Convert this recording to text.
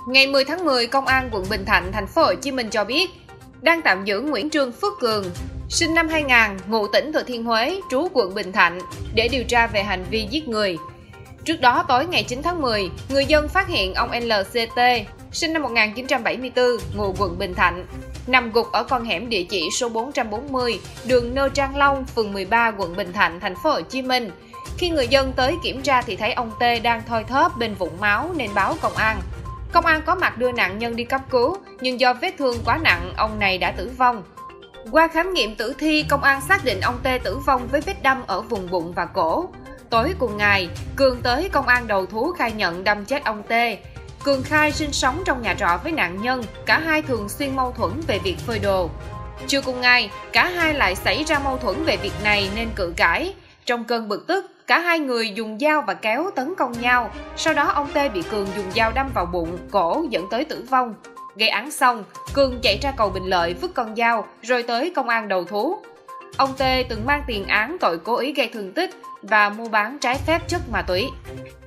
Ngày 10 tháng 10, Công an quận Bình Thạnh, thành phố Hồ Chí Minh cho biết đang tạm giữ Nguyễn Trương Phước Cường, sinh năm 2000, ngụ tỉnh Thừa Thiên Huế, trú quận Bình Thạnh để điều tra về hành vi giết người. Trước đó, tối ngày 9 tháng 10, người dân phát hiện ông LCT, sinh năm 1974, ngụ quận Bình Thạnh, nằm gục ở con hẻm địa chỉ số 440, đường Nơ Trang Long, phường 13, quận Bình Thạnh, thành phố Hồ Chí Minh. Khi người dân tới kiểm tra thì thấy ông T đang thoi thóp bên vũng máu nên báo công an. Công an có mặt đưa nạn nhân đi cấp cứu, nhưng do vết thương quá nặng, ông này đã tử vong. Qua khám nghiệm tử thi, công an xác định ông T tử vong với vết đâm ở vùng bụng và cổ. Tối cùng ngày, Cường tới công an đầu thú khai nhận đâm chết ông T. Cường khai sinh sống trong nhà trọ với nạn nhân, cả hai thường xuyên mâu thuẫn về việc phơi đồ. Trưa cùng ngày, cả hai lại xảy ra mâu thuẫn về việc này nên cự cãi. Trong cơn bực tức, cả hai người dùng dao và kéo tấn công nhau. Sau đó ông T bị Cường dùng dao đâm vào bụng, cổ dẫn tới tử vong. Gây án xong, Cường chạy ra cầu Bình Lợi vứt con dao rồi tới công an đầu thú. Ông T từng mang tiền án tội cố ý gây thương tích và mua bán trái phép chất ma túy.